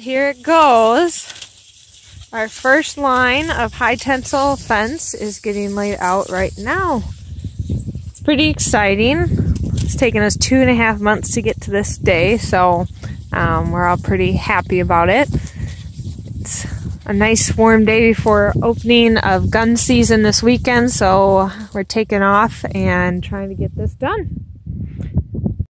here it goes. Our first line of high-tensile fence is getting laid out right now. It's pretty exciting. It's taken us 2.5 months to get to this day, so we're all pretty happy about it. It's a nice warm day before opening of gun season this weekend, so we're taking off and trying to get this done.